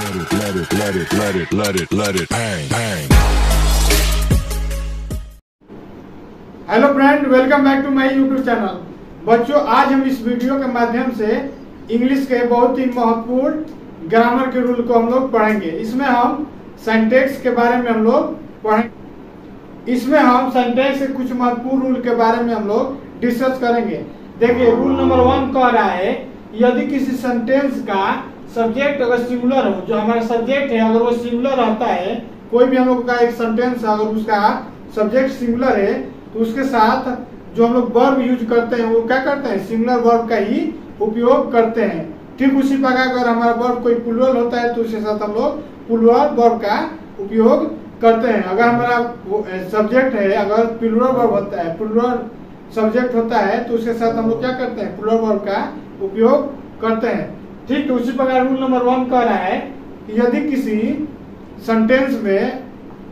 Hello friend, welcome back to my YouTube channel. बच्चों, आज हम इस वीडियो के माध्यम से इंग्लिश के बहुत ही महत्वपूर्ण ग्रामर के रूल को हम लोग पढ़ेंगे। इसमें हम सिंटैक्स के बारे में हम लोग पढ़ेंगे। इसमें हम सिंटैक्स के कुछ महत्वपूर्ण रूल के बारे में हम लोग डिस्कस करेंगे। देखिए, रूल नंबर 1 कह रहा है, यदि किसी सेंटेंस का सब्जेक्ट अगर सिंगुलर हो, जो हमारा सब्जेक्ट है अगर वो सिंगुलर रहता है, कोई भी हम लोग का एक सेंटेंस अगर उसका सब्जेक्ट सिंगुलर है तो उसके साथ जो हम लोग वर्ब यूज करते हैं वो क्या करते हैं, सिंगुलर वर्ब का ही उपयोग करते हैं। ठीक उसी प्रकार अगर हमारा वर्ब कोई प्लूरल होता है तो उसके साथ हम लोग प्लूरल वर्ब का उपयोग करते हैं। अगर हमारा सब्जेक्ट है, अगर प्लूरल वर्ब होता है, प्लूरल सब्जेक्ट होता है तो उसके साथ हम लोग क्या करते हैं, प्लूरल वर्ब का उपयोग करते हैं। ठीक, तो उसी प्रकार रूल नंबर 1 कह रहा है कि यदि किसी सेंटेंस में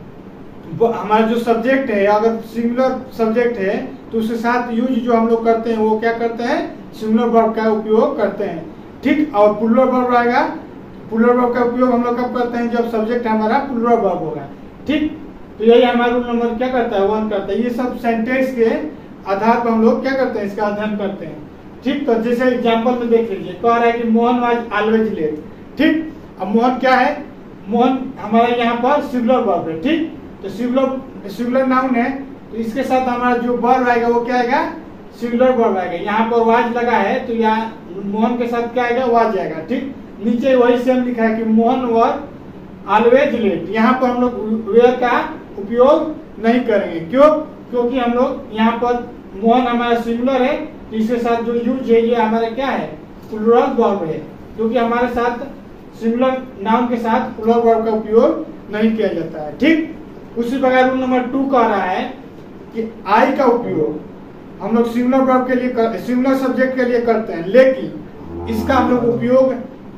हमारा जो सब्जेक्ट है अगर सिंगुलर सब्जेक्ट है तो उसके साथ यूज जो हम लोग करते हैं वो क्या करते हैं, सिंगुलर वर्ब का उपयोग करते हैं। ठीक, और प्लूरल वर्ब रहेगा, प्लूरल वर्ब का उपयोग हम लोग कब करते हैं, जब सब्जेक्ट हमारा प्लूरल वर्ब होगा। ठीक, तो यही हमारा रूल नंबर क्या करता है, 1 करता है। ये सब सेंटेंस के आधार पर हम लोग क्या करते हैं, इसका अध्ययन करते हैं। ठीक, तो जैसे एग्जाम्पल में देख लीजिए, कह रहा है कि मोहन वाज ऑलवेज लेट। ठीक, अब मोहन क्या है, मोहन हमारा यहाँ पर सिंगुलर वर्ब है। ठीक, तो सिंगुलर नाउन है तो इसके साथ हमारा जो वर्ब आएगा वो क्या आएगा, सिंगुलर वर्ब आएगा। यहाँ पर वाज लगा है तो यहाँ मोहन के साथ क्या आएगा, वाज आएगा। ठीक, नीचे वही सेम लिखा है कि मोहन वर ऑलवेज लेट। यहाँ पर हम लोग वेयर का उपयोग नहीं करेंगे। क्यों? क्योंकि हम लोग यहाँ पर मोहन हमारा सिंगुलर है तो इसके साथ जो यूज है ये हमारा क्या है, प्लूरल वर्ब है। क्योंकि हमारे साथ सिंगुलर नाउन के साथ प्लूरल वर्ब का उपयोग नहीं किया जाता है। ठीक, उसी प्रकार रूल नंबर 2 कह रहा है कि आई का उपयोग हम लोग सिंगुलर वर्ब के लिए, सिंगुलर सब्जेक्ट के लिए करते हैं, लेकिन इसका हम लोग उपयोग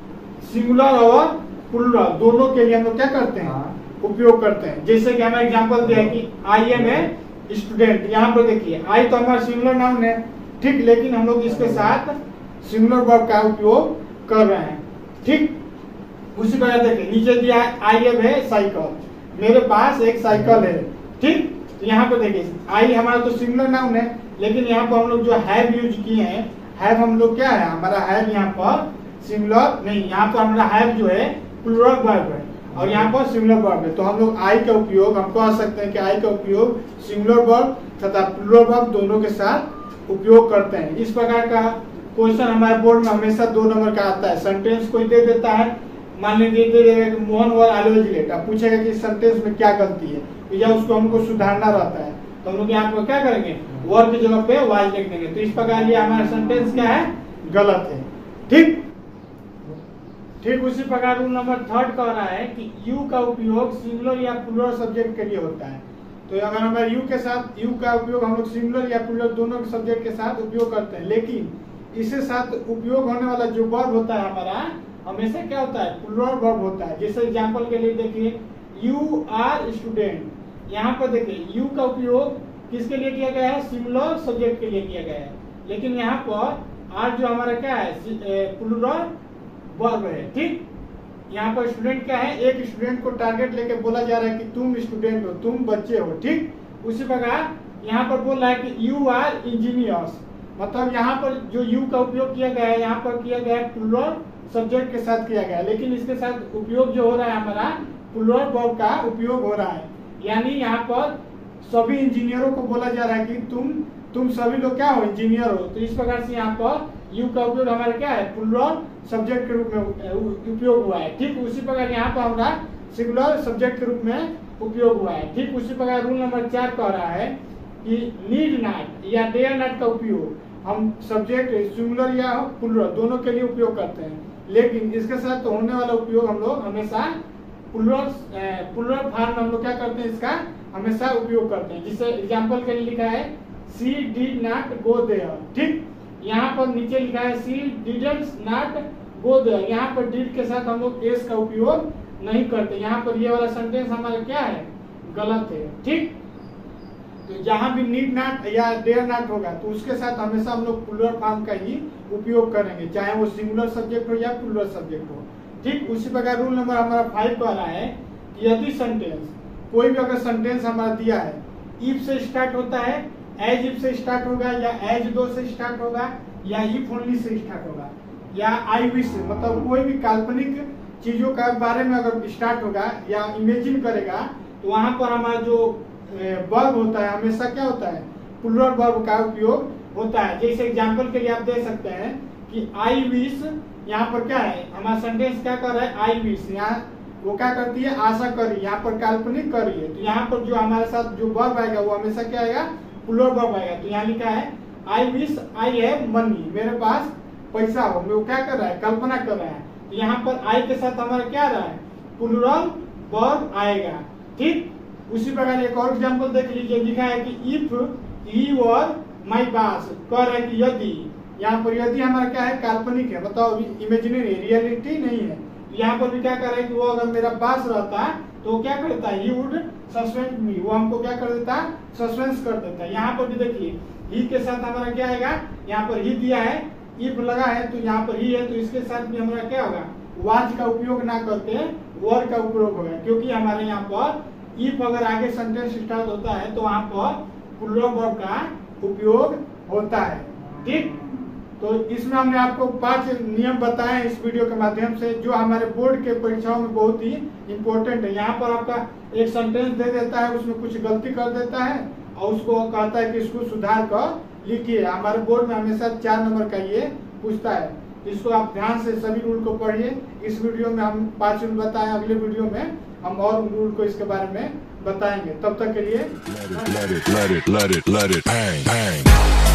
सिंगुलर और प्लूरल दोनों के लिए हम लोग क्या करते हैं, उपयोग करते हैं। जैसे कि हमें एग्जांपल दिया है कि आई एम ए स्टूडेंट। यहाँ पर देखिए, आई तो हमारा सिंगुलर नाउन है। ठीक, लेकिन हम लोग इसके साथ सिंगुलर वर्ब का उपयोग कर रहे हैं। ठीक, उसी प्रकार देखिए नीचे दिया है आई एम ए साइकिल, मेरे पास एक साइकिल है। ठीक, तो यहाँ पर देखिए आई हमारा तो सिंगुलर नाउन है, लेकिन यहाँ पर हम लोग जो हैव यूज किए हैं, हैव हम लोग क्या है, हमारा हैव यहाँ पर सिंगुलर नहीं, यहाँ पर हमारा हैव जो है प्लूरल वर्ब है और यहाँ पर सिंगुलर वर्ब है। तो हम लोग आई का उपयोग हम कह सकते हैं कि आई का उपयोग सिंगुलर वर्ब तथा प्लूरल वर्ब दोनों के साथ उपयोग करते हैं। इस प्रकार का क्वेश्चन हमारे बोर्ड में हमेशा 2 नंबर का आता है। सेंटेंस कोई दे देता है, मान लीजिए मोहन वर ऑलवेज लेट, अब पूछेगा कि सेंटेंस में क्या गलती है या उसको हमको सुधारना रहता है तो हम लोग यहाँ पर क्या करेंगे, वर्ब की जगह पे वाज लिख देंगे। तो इस प्रकार ये हमारा सेंटेंस क्या है, गलत है। ठीक, ठीक उसी प्रकार रूल नंबर 3 कह रहा है कि यू का उपयोग सिंगुलर या प्लूरल सब्जेक्ट के लिए होता है। तो अगर हमारे यू के साथ, यू का उपयोग हम लोग सिंगुलर या प्लूरल दोनों सब्जेक्ट के साथ उपयोग करते हैं, लेकिन इसके साथ उपयोग होने वाला जो वर्ब होता है हमारा हमेशा क्या होता है, प्लूरल वर्ब होता है। जैसे एग्जांपल के लिए देखिए, यू आर स्टूडेंट। यहाँ पर देखिए यू का उपयोग किसके लिए किया गया है, सिंगुलर सब्जेक्ट के लिए किया गया है, लेकिन यहाँ पर आर जो हमारा क्या है, प्लूरल वर्ब है। ठीक, यहाँ पर स्टूडेंट क्या है, एक स्टूडेंट को टारगेट लेके बोला जा रहा है कि तुम स्टूडेंट हो, तुम बच्चे हो। ठीक, उसी प्रकार यहाँ पर बोल रहा है कि यू आर इंजीनियर्स, मतलब यहाँ पर जो यू का उपयोग किया गया है यहाँ पर किया गया है प्लूरल सब्जेक्ट के साथ किया गया है, लेकिन इसके साथ उपयोग जो हो रहा है हमारा प्लूरल वर्ब का उपयोग हो रहा है। यानी यहाँ पर सभी इंजीनियरों को बोला जा रहा है कि तुम सभी लोग क्या हो, इंजीनियर हो। तो इस प्रकार से यहाँ पर यू का उपयोग हमारा क्या है, प्लूरल सब्जेक्ट के रूप में उपयोग हुआ है। ठीक, उसी प्रकार यहाँ पर हमारा सिंगुलर सब्जेक्ट के रूप में उपयोग हुआ है। ठीक, उसी प्रकार रूल नंबर 4 कह रहा है कि नीड नॉट या डेयर नॉट का उपयोग हम सब्जेक्ट सिंगुलर या प्लूरल दोनों के लिए उपयोग करते हैं, लेकिन इसके साथ तो होने वाला उपयोग हम लोग हमेशा प्लूरल फॉर्म में हम लोग क्या करते हैं, इसका हमेशा उपयोग करते हैं। जिसे एग्जांपल के लिए लिखा है she did not go there. ठीक, यहाँ पर नीचे लिखा है she didn't not go there, यहाँ पर डिड के साथ हम लोग एस का उपयोग नहीं करते। यहाँ पर ये वाला सेंटेंस हमारा क्या है, गलत है। ठीक, तो जहां भी नीड नॉट या डेयर नॉट होगा तो उसके साथ हमेशा हम लोग प्लूरल फॉर्म का ही उपयोग करेंगे, चाहे वो सिंगुलर सब्जेक्ट हो या प्लूरल सब्जेक्ट हो। ठीक उसी प्रकार रूल नंबर हमारा 5 कह रहा है कि यदि सेंटेंस कोई भी अगर सेंटेंस हमारा दिया है, इफ से स्टार्ट होता है, एज इफ से स्टार्ट होगा, या एज दो से स्टार्ट होगा, या इफ ओनली से स्टार्ट होगा, या आई विश से, मतलब कोई भी काल्पनिक चीजों का बारे में अगर स्टार्ट होगा या इमेजिन करेगा, तो वहां पर हमारा जो वर्ब होता है हमेशा क्या होता है, प्लूरल वर्ब का उपयोग होता है। जैसे एग्जांपल के लिए आप दे सकते हैं कि आई विश, यहाँ पर क्या है हमारा सेंटेंस क्या कर रहा है, आई विश, यहाँ वो क्या करती है, आशा करी, यहाँ पर काल्पनिक करी है, तो यहाँ पर जो हमारे साथ जो वर्ब आएगा वो हमेशा क्या आएगा, प्लूरल वर्ब आएगा। तो यहाँ लिखा है I wish I have money, मेरे पास पैसा हो, वो क्या कर रहा है, कल्पना कर रहा है। तो यहाँ पर आई के साथ हमारा क्या आ रहा है, प्लूरल वर्ब आएगा। ठीक उसी प्रकार एक और एग्जांपल देख लीजिए, लिखा है कि if he were my boss, कह रहा है कि यदि, यहाँ पर यदि हमारा क्या है, काल्पनिक है, बताओ इमेजिनरी, रियलिटी नहीं है। यहाँ पर भी क्या कर रहा है कि वो अगर मेरा पास रहता तो क्या करता है, ही वुड सस्पेंड मी, वो हमको क्या कर देता, सस्पेंस कर देता है। यहाँ पर भी देखिए ही के साथ हमारा क्या आएगा, यहाँ पर ही दिया है, इफ लगा है तो यहाँ पर ही है, तो इसके साथ भी हमारा क्या होगा, वाज का उपयोग ना करते वर का उपयोग होगा, क्योंकि हमारे यहाँ पर इफ अगर आगे सेंटेंस स्टार्ट होता है तो वहां पर प्लूरल वर्ब का उपयोग होता है। ठीक तो इसमें हमने आपको 5 नियम बताए इस वीडियो के माध्यम से, जो हमारे बोर्ड के परीक्षाओं में बहुत ही इंपॉर्टेंट है। यहाँ पर आपका एक सेंटेंस दे देता है, उसमें कुछ गलती कर देता है और उसको कहता है कि इसको सुधार कर लिखिए। हमारे बोर्ड में हमेशा 4 नंबर का ये पूछता है, इसको आप ध्यान से सभी रूल को पढ़िए। इस वीडियो में हम 5 रूल बताए, अगले वीडियो में हम और रूल को इसके बारे में बताएंगे। तब तक के लिए